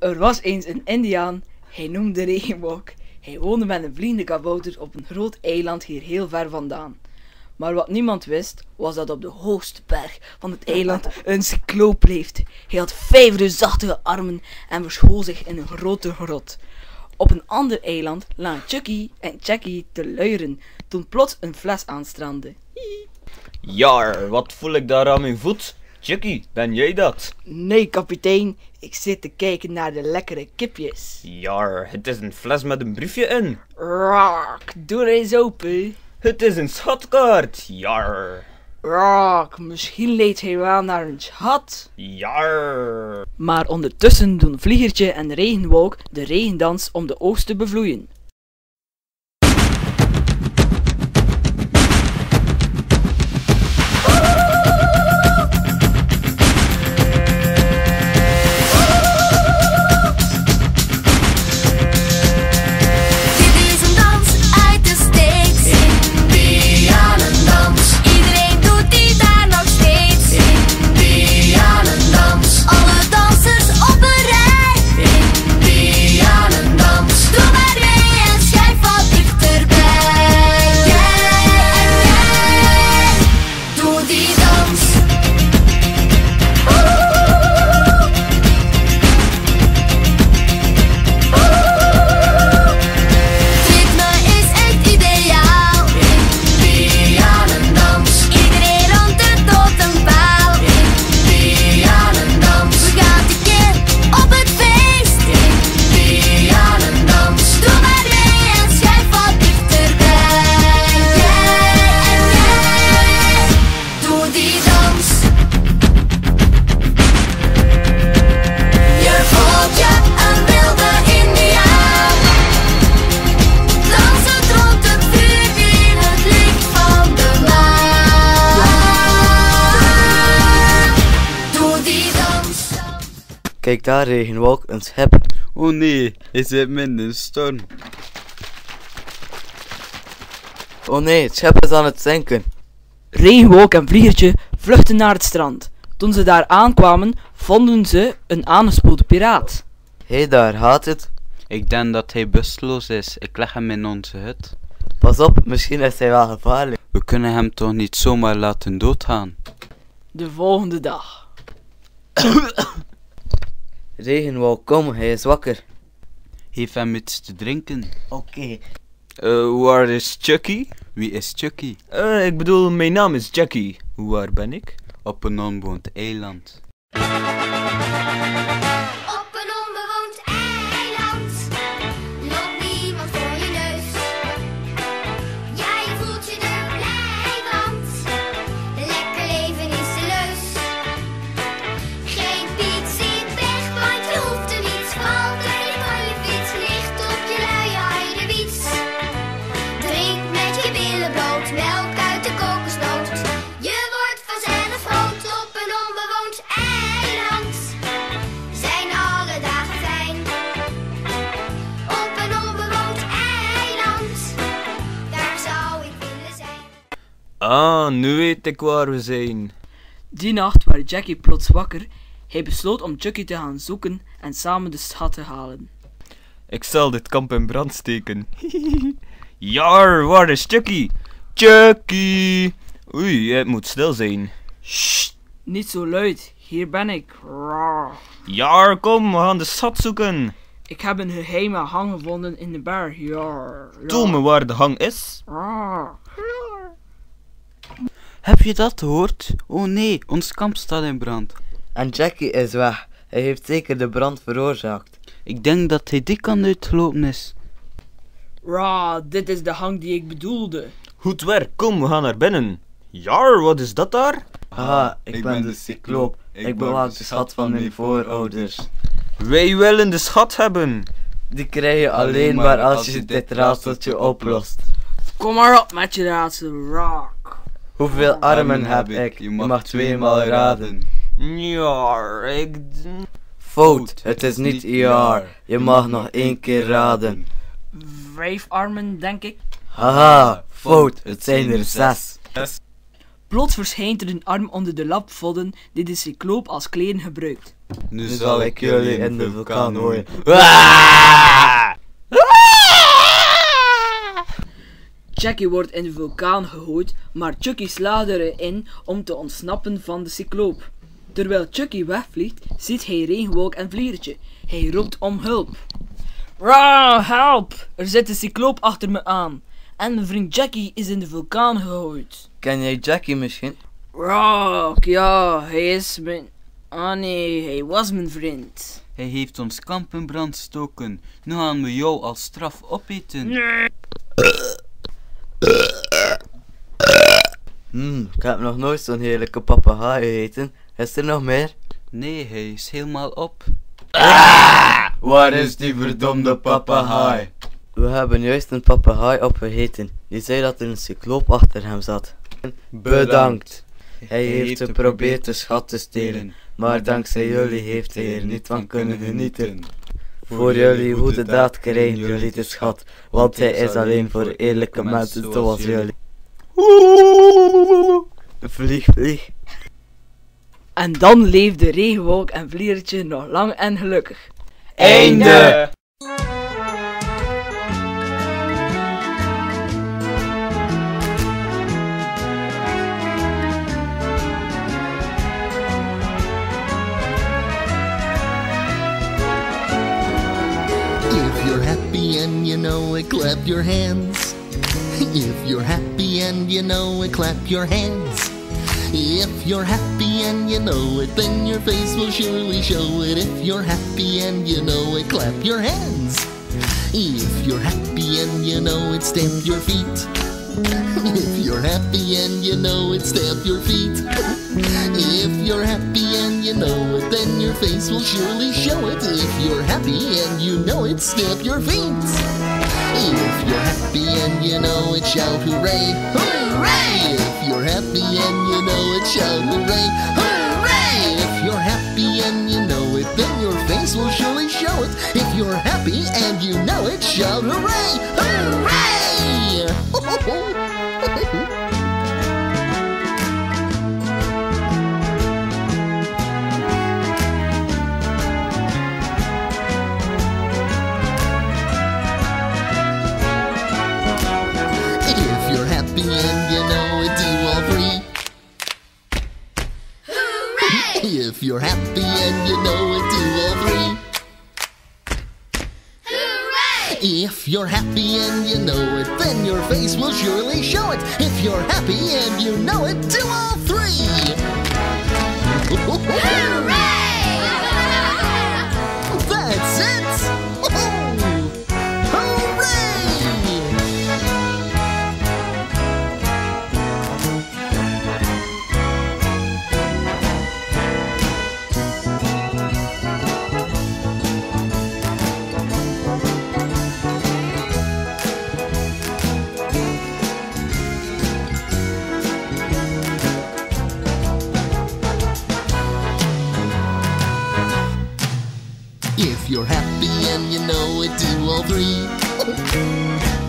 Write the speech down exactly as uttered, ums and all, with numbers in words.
Er was eens een Indiaan, hij noemde Regenwolk. Hij woonde met een vrienden kabouter op een groot eiland hier heel ver vandaan. Maar wat niemand wist, was dat op de hoogste berg van het eiland een cycloop leefde. Hij had vijf reusachtige armen en verschool zich in een grote grot. Op een ander eiland lagen Chucky en Jackie te luieren, toen plots een fles aanstrandde. Jar, wat voel ik daar aan mijn voet? Chucky, ben jij dat? Nee, kapitein, ik zit te kijken naar de lekkere kipjes. Jar, het is een fles met een briefje in. Raak, doe er eens open. Het is een schatkaart. Jar. Raak, misschien leidt hij wel naar een schat. Jar. Maar ondertussen doen Vliegertje en Regenwolk de regendans om de oogst te bevloeien. Kijk daar, Regenwolk, een schip. Oh nee, hij zit midden in een storm. Oh nee, het schip is aan het zinken. Regenwolk en Vliegertje vluchtten naar het strand. Toen ze daar aankwamen, vonden ze een aangespoelde piraat. Hé hey, daar, gaat het? Ik denk dat hij bewusteloos is. Ik leg hem in onze hut. Pas op, misschien is hij wel gevaarlijk. We kunnen hem toch niet zomaar laten doodgaan? De volgende dag. Regenwolk, kom, hij is wakker. Geef hem iets te drinken. Oké. Okay. Uh, waar is Chucky? Wie is Chucky? Uh, ik bedoel, mijn naam is Jackie. Waar ben ik? Op een onbewoond eiland. Op een onbewoond eiland loopt niemand voor je neus. Ja, je voelt je er blij, want lekker leven is de leus. Geen fiets in weg, want je hoeft er niets van. Je kan je fiets licht op je luie heidewiets. Drink met je billen bloot, melk uit de kokosnoot. Je wordt vanzelf groot op een onbewoond eiland. Zijn alle dagen fijn. Op een onbewoond eiland, daar zou ik willen zijn. Ah, nu weet ik waar we zijn. Die nacht werd Jackie plots wakker. Hij besloot om Chucky te gaan zoeken en samen de schat te halen. Ik zal dit kamp in brand steken. Jar, waar is Chucky? Chucky! Oei, het moet stil zijn. Sst, niet zo luid. Hier ben ik. Raar. Jar, kom, we gaan de schat zoeken. Ik heb een geheime hang gevonden in de berg. Jar. Toon me waar de hang is. Raar. Heb je dat gehoord? Oh nee, ons kamp staat in brand. En Jackie is weg. Hij heeft zeker de brand veroorzaakt. Ik denk dat hij die kant uitgelopen is. Raar, dit is de hang die ik bedoelde. Goed werk, kom, we gaan naar binnen. Jar, wat is dat daar? Haha, ik, ik ben de cycloop. Ik bewaak de schat van mijn voorouders. Wij willen de schat hebben. Die krijg je alleen maar als je dit raadseltje oplost. Kom maar op met je raadsel, raak. Hoeveel armen heb ik? Je mag tweemaal raden. Jar, ik... Fout, het is niet jaar. Je mag nog één keer raden. Vijf armen, denk ik. Haha, fout, het zijn er zes. Plots verschijnt er een arm onder de lapvodden die de cycloop als kleren gebruikt. Nu zal ik jullie in de vulkaan gooien. Jackie wordt in de vulkaan gegooid, maar Chucky slaagt erin om te ontsnappen van de cycloop. Terwijl Chucky wegvliegt, ziet hij Regenwolk en Vliertje. Hij roept om hulp. Rah, help! Er zit een cycloop achter me aan. En mijn vriend Jackie is in de vulkaan gegooid. Ken jij Jackie misschien? Rah, ja, hij is mijn... Ah nee, hij was mijn vriend. Hij heeft ons kamp in brand gestoken. Nu gaan we jou als straf opeten. Hmm, ik heb nog nooit zo'n heerlijke papegaai gegeten. Is er nog meer? Nee, hij is helemaal op. Waar is die verdomde papegaai? We hebben juist een papegaai opgegeten. Die zei dat er een cycloop achter hem zat. Bedankt. Hij heeft geprobeerd de schat te stelen, maar dankzij jullie heeft hij er niet van kunnen genieten. Voor jullie goede daad krijgen jullie de schat, want hij is alleen voor eerlijke mensen zoals jullie. Vlieg, vlieg. En dan leefde Regenwolk en Vliertje nog lang en gelukkig. Einde! If you're happy and you know it, clap your hands. If you're happy and you know it, clap your hands. If you're happy and you know it, then your face will surely show it. If you're happy and you know it, clap your hands. If you're happy and you know it, stamp your feet. If you're happy and you know it, stamp your feet. If you're happy and you know it, then your face will surely show it. If you're happy and you know it, stamp your feet. If you're happy and you know it, shout hooray, hooray! If you're happy and you know it, shout hooray, hooray! If you're happy and you know it, then your face will surely show it. If you're happy and you know it, shout hooray, hooray! If you're happy and you know it, do all three. Hooray! If you're happy and you know it, do all three. Hooray! If you're happy and you know it, then your face will surely show it. If you're happy and you know it, do all three. Hooray! That's it! Hooray! If you're happy and you know it, do all three.